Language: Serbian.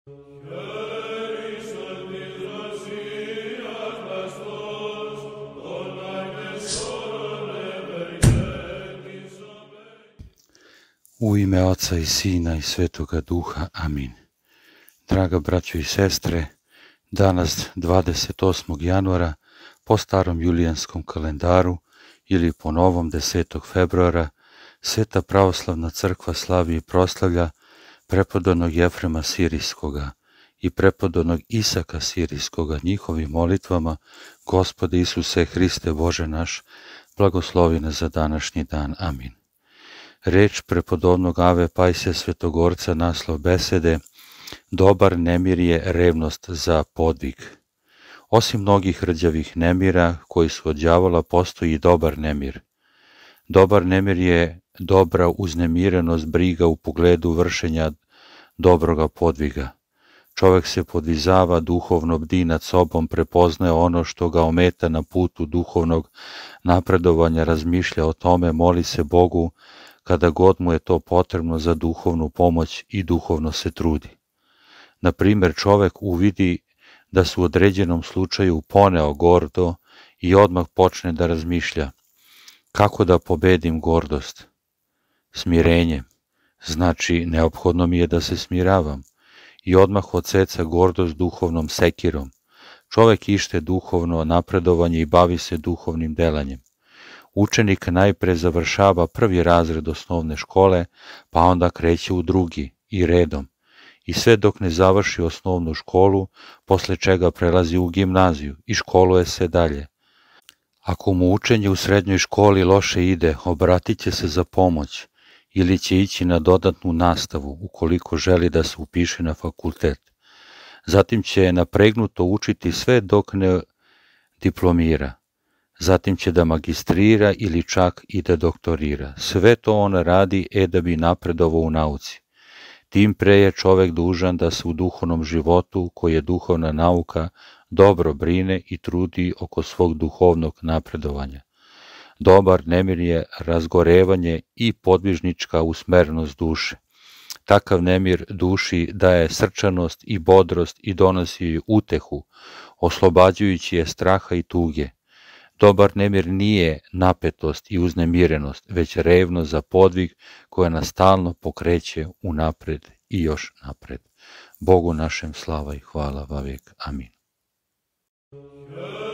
U ime Oca i Sina i Svetoga Duha. Amin. Draga braćo i sestre, danas 28. januara po starom julijanskom kalendaru ili po novom 10. februara Sveta pravoslavna crkva slavi i proslavlja prepodobnog Jefrema Sirijskoga i prepodobnog Isaka Sirijskoga. Njihovim molitvama, Gospode Isuse Hriste Bože naš, blagoslovi nas za današnji dan. Amin. Reč prepodobnog Ave Pajsija Svetogorca, naslov besede: dobar nemir je revnost za podvig. Osim mnogih rđavih nemira koji su od đavola, postoji i dobar nemir. Dobar nemir je dobra uznemirenost, briga u pogledu vršenja dobroga podviga. Čovek se podvizava, duhovno bdi nad sobom, prepoznaje ono što ga ometa na putu duhovnog napredovanja, razmišlja o tome, moli se Bogu kada god mu je to potrebno za duhovnu pomoć i duhovno se trudi. Na primjer, čovek uvidi da se u određenom slučaju poneo gordo i odmah počne da razmišlja: kako da pobedim gordost? Smirenjem. Znači, neophodno mi je da se smiravam. I odmah odseca gordost duhovnom sekirom. Čovek ište duhovno napredovanje i bavi se duhovnim delanjem. Učenik najpre završava prvi razred osnovne škole, pa onda kreće u drugi i redom. I sve dok ne završi osnovnu školu, posle čega prelazi u gimnaziju i školuje se dalje. Ako mu učenje u srednjoj školi loše ide, obratit će se za pomoć ili će ići na dodatnu nastavu ukoliko želi da se upiše na fakultet. Zatim će napregnuto učiti sve dok ne diplomira. Zatim će da magistrira ili čak i da doktorira. Sve to on radi da bi napredovao u nauci. Tim pre je čovek dužan da se u duhovnom životu, koji je duhovna nauka, dobro brine i trudi oko svog duhovnog napredovanja. Dobar nemir je razgorevanje i podvižnička usmerenost duše. Takav nemir duši daje srčanost i bodrost i donosi joj utehu, oslobađajući je straha i tuge. Dobar nemir nije napetost i uznemirenost, već revnost za podvig koja nas stalno pokreće unapred i još napred. Bogu našem slava i hvala vavijek. Amin.